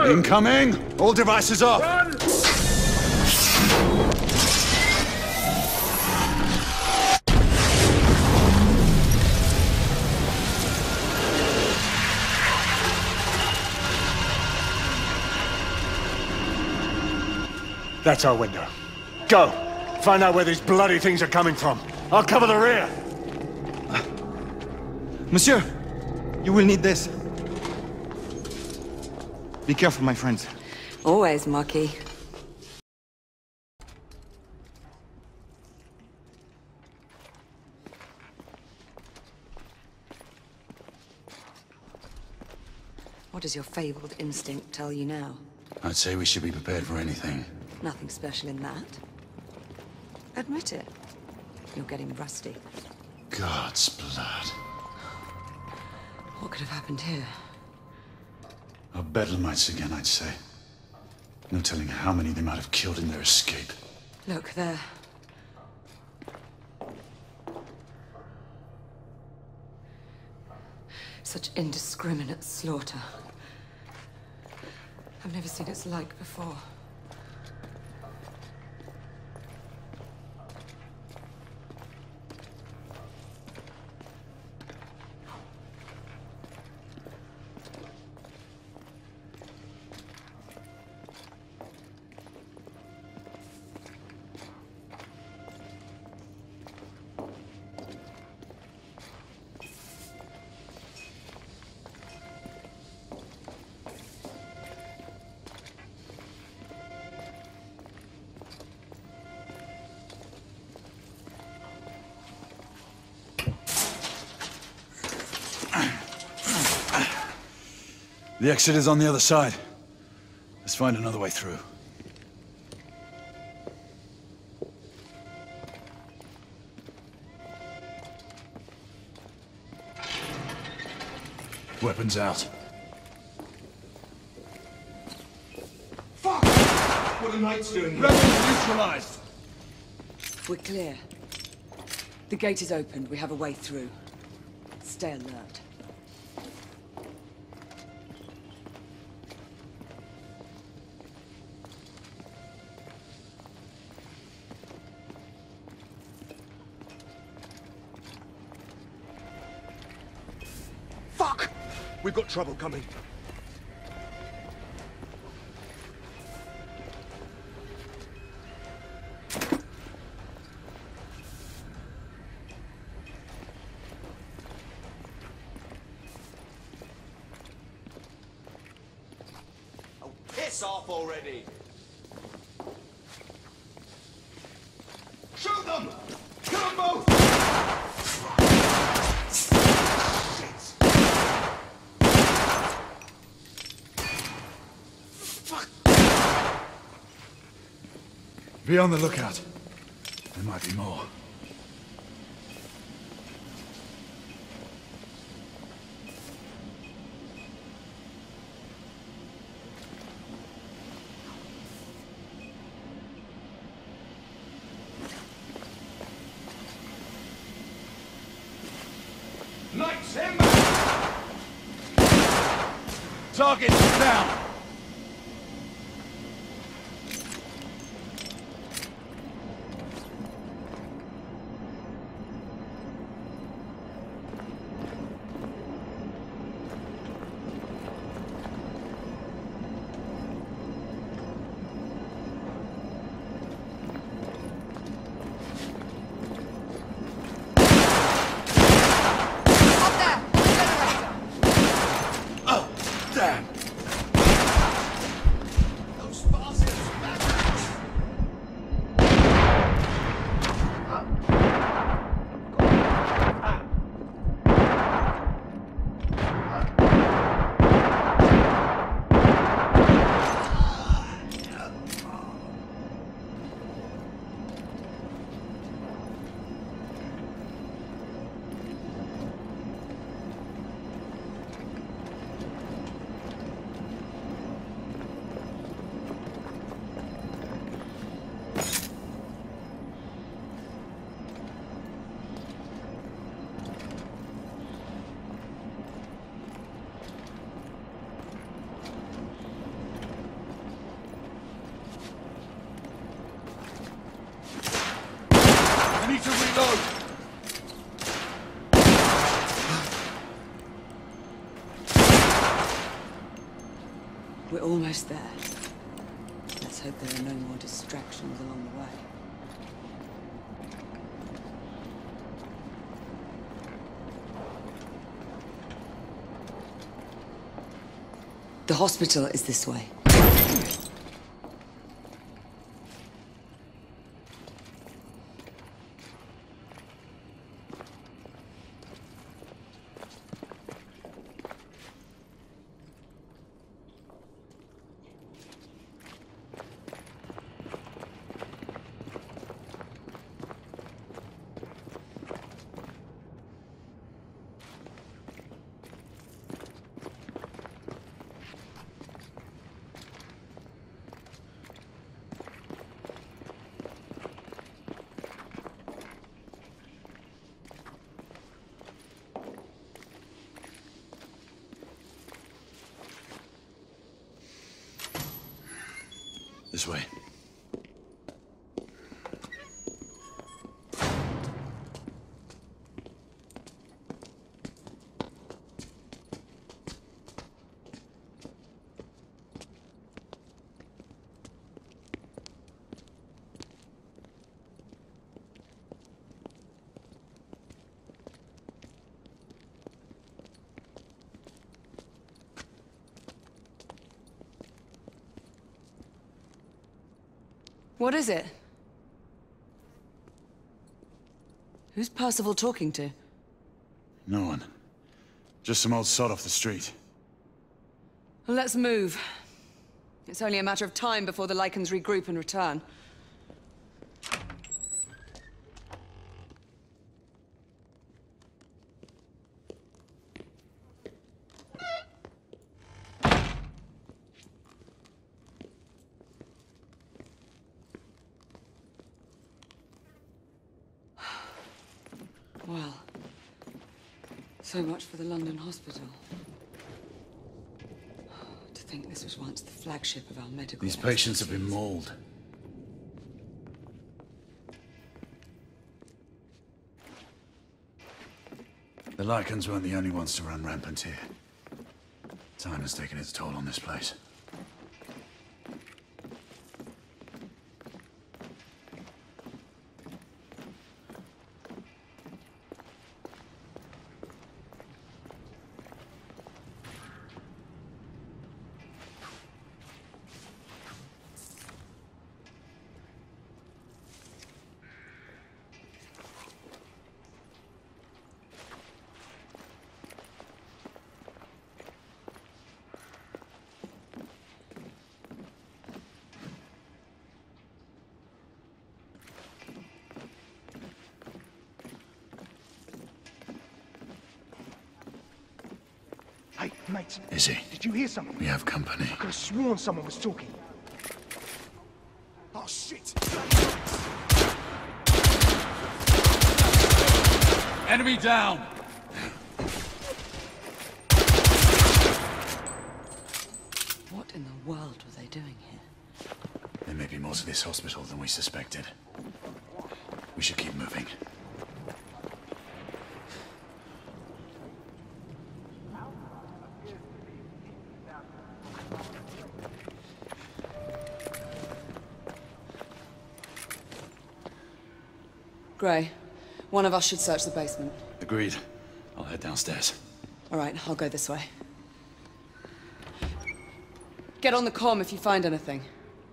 Incoming! All devices off! Run! That's our window. Go! Find out where these bloody things are coming from. I'll cover the rear! Monsieur! You will need this. Be careful, my friends. Always, Marquis. What does your fabled instinct tell you now? I'd say we should be prepared for anything. Nothing special in that. Admit it. You're getting rusty. God's blood. What could have happened here? Our bedlamites again, I'd say. No telling how many they might have killed in their escape. Look, there. Such indiscriminate slaughter. I've never seen its like before. The exit is on the other side. Let's find another way through. Weapons out. Fuck! What are knights doing here? Rebels neutralized! We're clear. The gate is open. We have a way through. Stay alert. Fuck! We've got trouble coming. Oh, piss off already! Shoot them! Kill them both! Be on the lookout. There might be more. Knights, him! Target down! We're almost there. Let's hope there are no more distractions along the way. The hospital is this way. This way. What is it? Who's Percival talking to? No one. Just some old sod off the street. Well, let's move. It's only a matter of time before the Lycans regroup and return. Well, so much for the London hospital. To think this was once the flagship of our medical... These patients have been mauled. The Lycans weren't the only ones to run rampant here. Time has taken its toll on this place. Hey, mate. Is he? Did you hear something? We have company. I could have sworn someone was talking. Oh, shit! Enemy down! What in the world were they doing here? There may be more to this hospital than we suspected. We should keep moving. Gray, one of us should search the basement. Agreed. I'll head downstairs. All right, I'll go this way. Get on the comm if you find anything.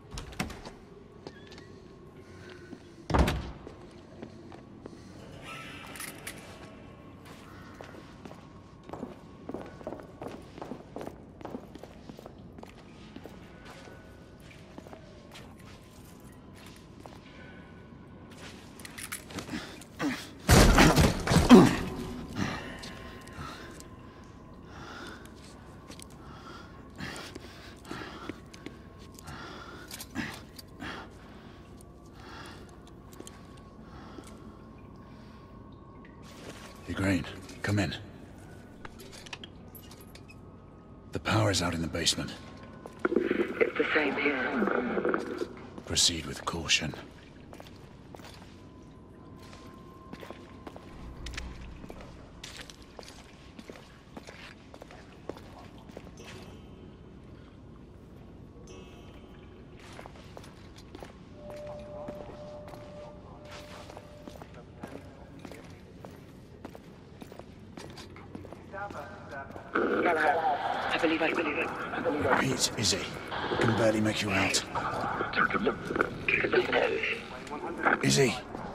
Grain, come in. The power is out in the basement. It's the same here. Proceed with caution. I believe it. Pete, Izzy. I can barely make you out. Izzy.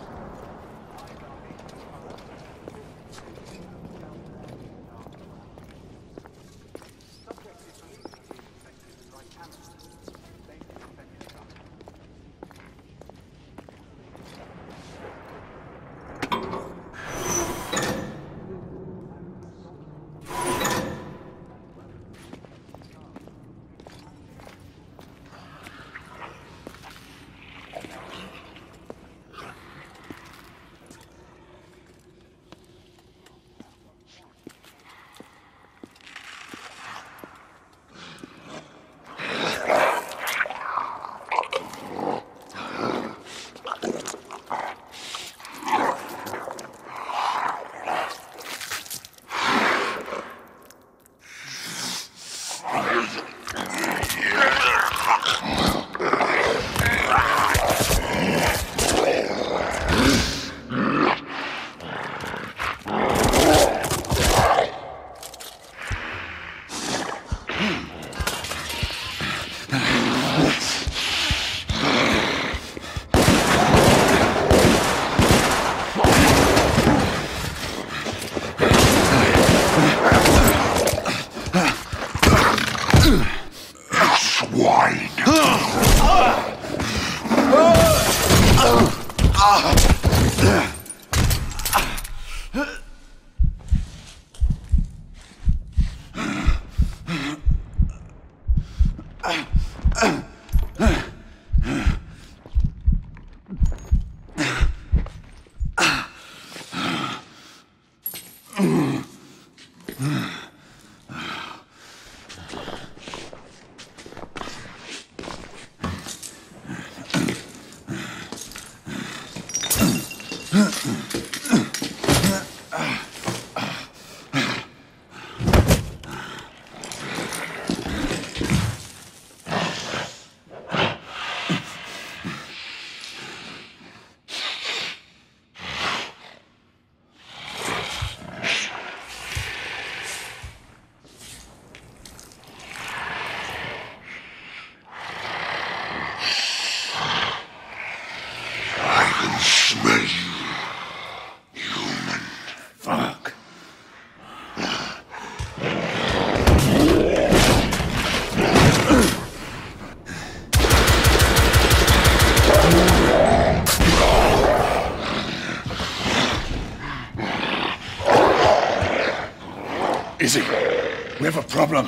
Izzy, we have a problem.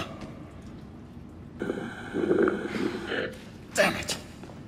Damn it.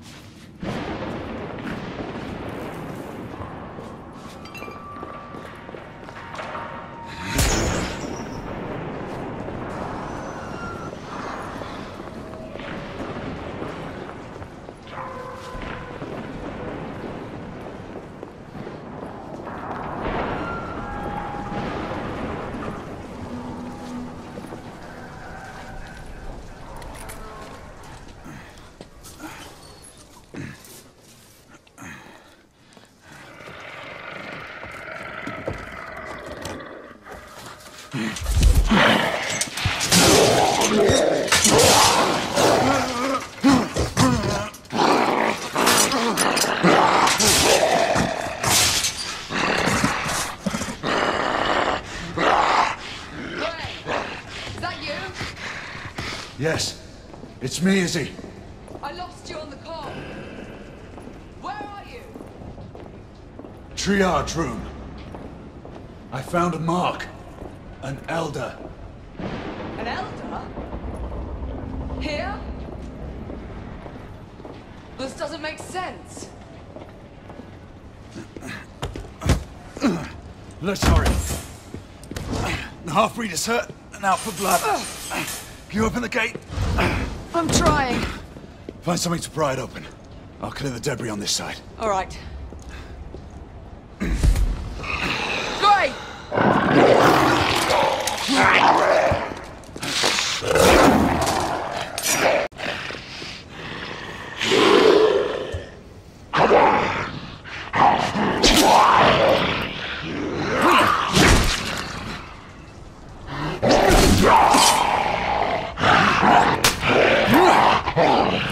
Yes, it's me, Izzy. I lost you on the call. Where are you? Triage room. I found a mark. An elder. An elder? Here? This doesn't make sense. Let's hurry. The half-breed is hurt and out for blood. Can you open the gate? I'm trying. Find something to pry it open. I'll clear the debris on this side. All right. Great!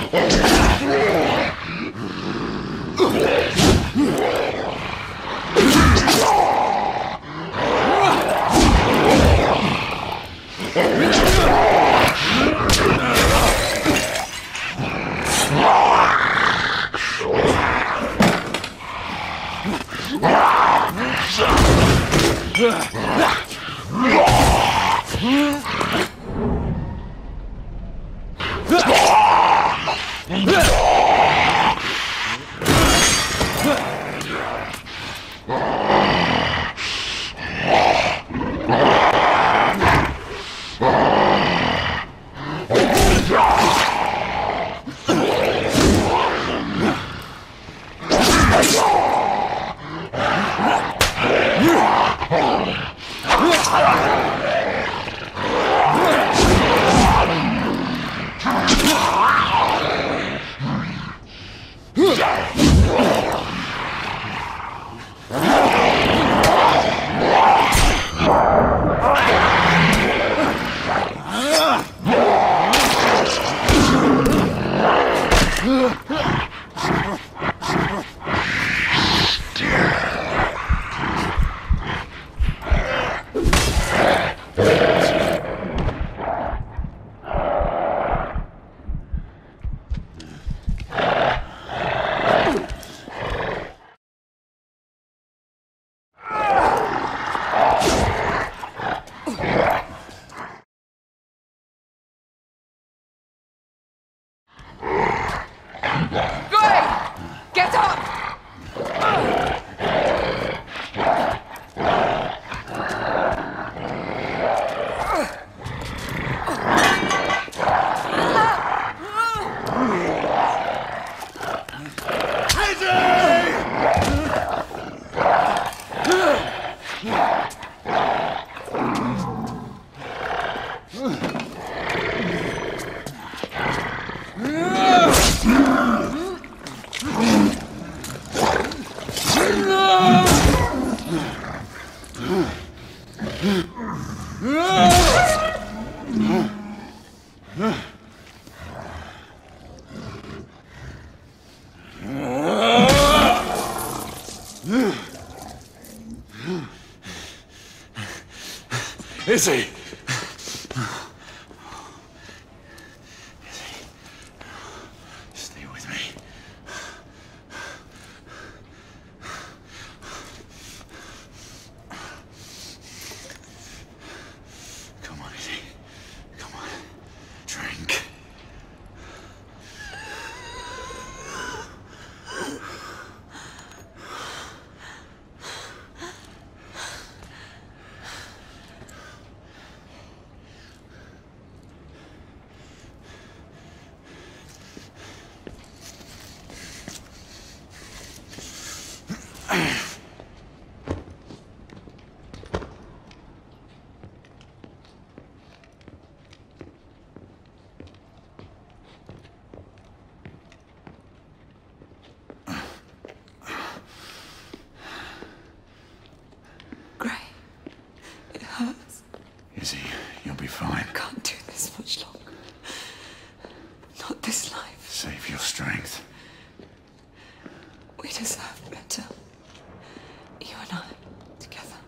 Izzy! Stay with me. Come on, Izzy. Come on. Drink. Izzy, you'll be fine. I can't do this much longer. Not this life. Save your strength. We deserve better. You and I, together.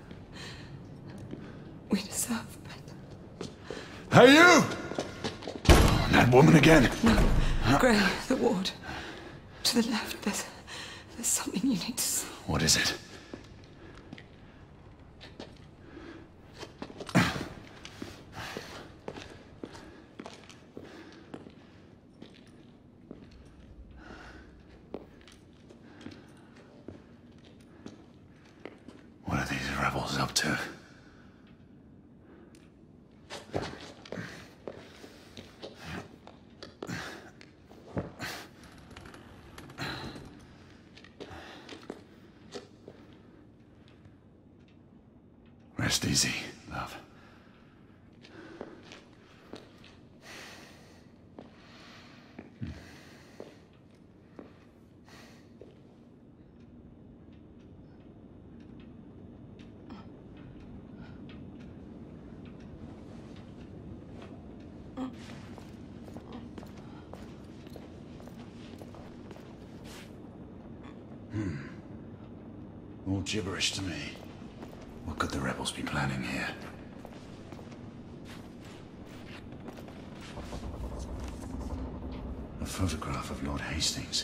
We deserve better. Hey, you! That woman again. No. Gray, the ward. To the left, there's something you need to see. What is it? What are these rebels up to? Rest easy, love. All gibberish to me. What could the rebels be planning here? A photograph of Lord Hastings.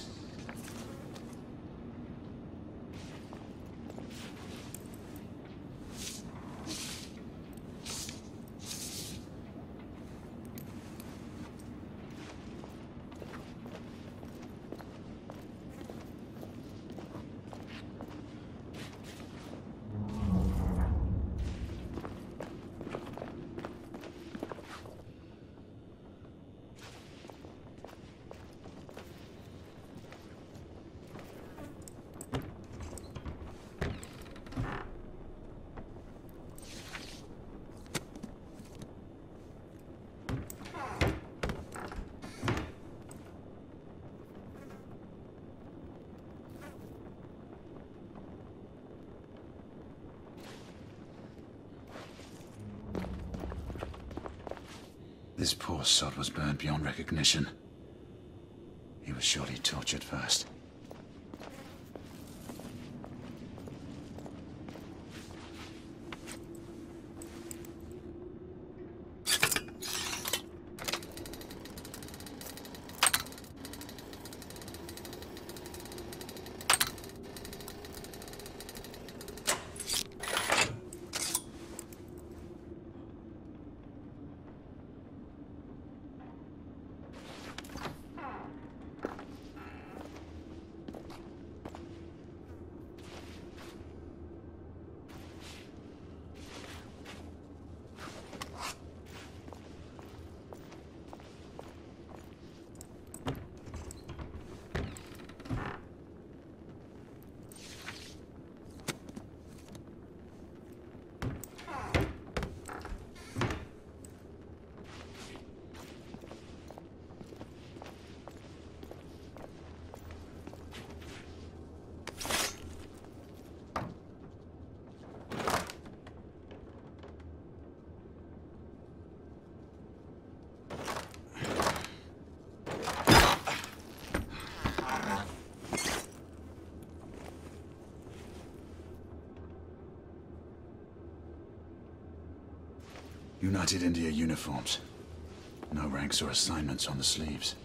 This poor sod was burned beyond recognition. He was surely tortured first. United India uniforms. No ranks or assignments on the sleeves.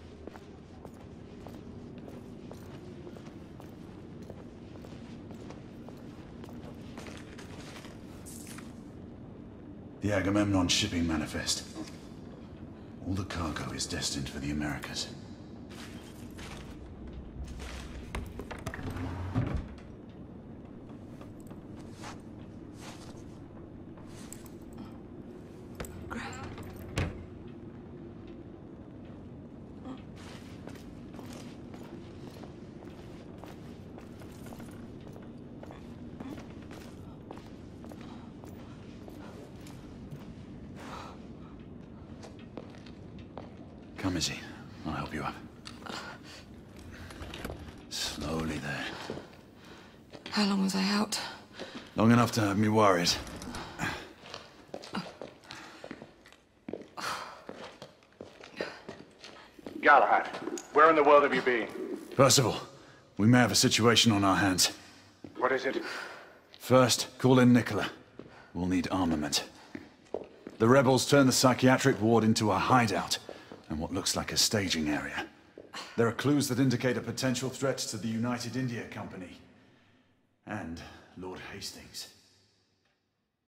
The Agamemnon shipping manifest. All the cargo is destined for the Americas. Come, Izzy. I'll help you up. Slowly there. How long was I out? Long enough to have me worried. Galahad, where in the world have you been? Percival, we may have a situation on our hands. What is it? First, call in Nicola. We'll need armament. The rebels turned the psychiatric ward into a hideout, and what looks like a staging area. There are clues that indicate a potential threat to the United India Company. And Lord Hastings.